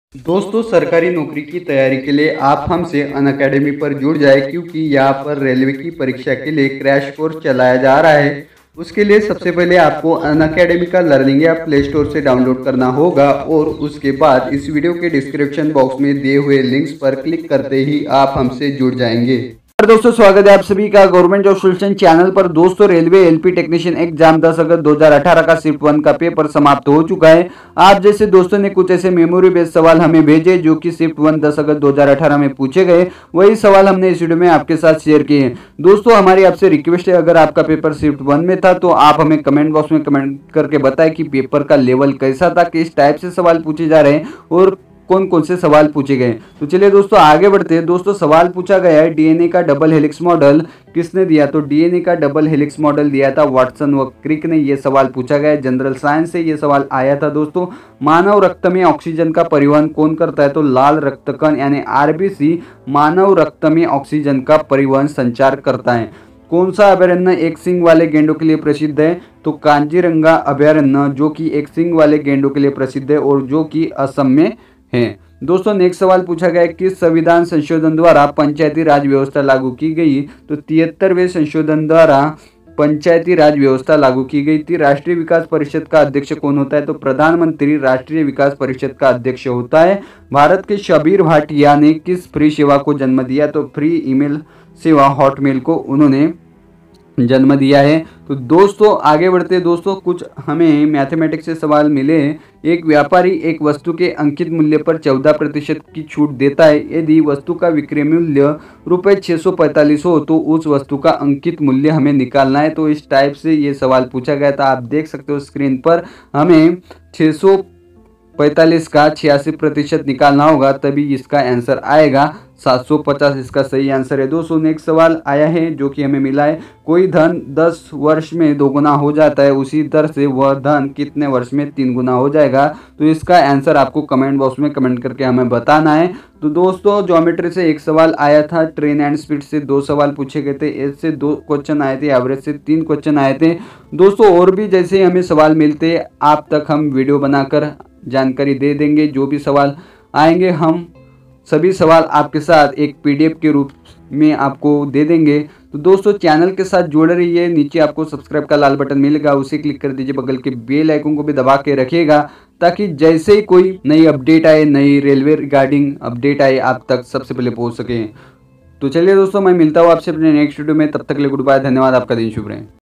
दोस्तों सरकारी नौकरी की तैयारी के लिए आप हमसे अनअकैडमी पर जुड़ जाए क्योंकि यहाँ पर रेलवे की परीक्षा के लिए क्रैश कोर्स चलाया जा रहा है। उसके लिए सबसे पहले आपको अनअकैडमी का लर्निंग ऐप प्ले स्टोर से डाउनलोड करना होगा और उसके बाद इस वीडियो के डिस्क्रिप्शन बॉक्स में दिए हुए लिंक्स पर क्लिक करते ही आप हमसे जुड़ जाएंगे। दोस्तों स्वागत है आप सभी का गवर्नमेंट जॉब सॉल्यूशन चैनल पर। दोस्तों रेलवे एलपी टेक्नीशियन एग्जाम 10 अगस्त 2018 का शिफ्ट 1 का पेपर समाप्त हो चुका है। आप जैसे दोस्तों ने कुछ ऐसे मेमोरी बेस्ड सवाल हमें भेजे जो कि शिफ्ट 1 10 अगस्त 2018 में पूछे गए, वही सवाल हमने इस वीडियो में आपके साथ शेयर किए हैं। दोस्तों हमारी आपसे रिक्वेस्ट है, अगर आपका पेपर शिफ्ट 1 में था तो आप हमें कमेंट बॉक्स में कमेंट करके बताएं कि पेपर का लेवल कैसा था, किस टाइप से सवाल पूछे जा रहे हैं और कौन कौन से सवाल पूछे गए। तो चलिए दोस्तों आगे बढ़ते हैं। दोस्तों सवाल पूछा गया है डीएनए का डबल हेलिक्स मॉडल किसने दिया, तो डीएनए का डबल हेलिक्स मॉडल दिया था वाटसन व क्रिक ने। ये सवाल पूछा गया है, जनरल साइंस से ये सवाल आया था। दोस्तों मानव रक्त में ऑक्सीजन का परिवहन कौन करता है, तो लाल रक्त कण यानी आरबीसी मानव रक्त में ऑक्सीजन का परिवहन संचार करता है। कौन सा अभयारण्य एक सींग वाले गेंडों के लिए प्रसिद्ध है, तो कांजीरंगा अभयारण्य जो कि एक सींग वाले गेंडों के लिए प्रसिद्ध है और जो कि असम में है। दोस्तों नेक्स्ट सवाल पूछा गया है, किस संविधान संशोधन द्वारा पंचायती राज व्यवस्था लागू की गई, तो 73वें संशोधन द्वारा पंचायती राज व्यवस्था लागू की गई थी। राष्ट्रीय विकास परिषद का अध्यक्ष कौन होता है, तो प्रधानमंत्री राष्ट्रीय विकास परिषद का अध्यक्ष होता है। भारत के शबीर भाटिया ने किस फ्री सेवा को जन्म दिया, तो फ्री ईमेल सेवा हॉटमेल को उन्होंने जन्म दिया है। तो दोस्तों आगे बढ़ते दोस्तों, कुछ हमें मैथमेटिक्स से सवाल मिले। एक व्यापारी एक वस्तु के अंकित मूल्य पर 14% की छूट देता है। यदि वस्तु का विक्रय मूल्य ₹645 हो तो उस वस्तु का अंकित मूल्य हमें निकालना है। तो इस टाइप से ये सवाल पूछा गया था। आप देख सकते हो स्क्रीन पर, हमें 645 का 86% निकालना होगा, तभी इसका आंसर आएगा 750। इसका सही आंसर है। दोस्तों नेक्स्ट सवाल आया है जो कि हमें मिला है, कोई धन 10 वर्ष में 2 गुना हो जाता है, उसी तरह से वह धन कितने वर्ष में 3 गुना हो जाएगा। तो इसका आंसर आपको कमेंट बॉक्स में कमेंट करके हमें बताना है। तो दोस्तों ज्योमेट्री से एक सवाल आया था, ट्रेन एंड स्पीड से 2 सवाल पूछे गए थे, एज से 2 क्वेश्चन आए थे, एवरेज से 3 क्वेश्चन आए थे। दोस्तों और भी जैसे हमें सवाल मिलते आप तक हम वीडियो बनाकर जानकारी दे देंगे। जो भी सवाल आएंगे हम सभी सवाल आपके साथ एक पीडीएफ के रूप में आपको दे देंगे। तो दोस्तों चैनल के साथ जुड़े रहिए। नीचे आपको सब्सक्राइब का लाल बटन मिलेगा, उसे क्लिक कर दीजिए, बगल के बेल आइकन को भी दबा के रखिएगा ताकि जैसे ही कोई नई अपडेट आए, नई रेलवे रिगार्डिंग अपडेट आए, आप तक सबसे पहले पहुंच सके। तो चलिए दोस्तों मैं मिलता हूँ आपसे अपने नेक्स्ट वीडियो में, तब तक के लिए गुड बाय, धन्यवाद, आपका दिन शुभ रहे।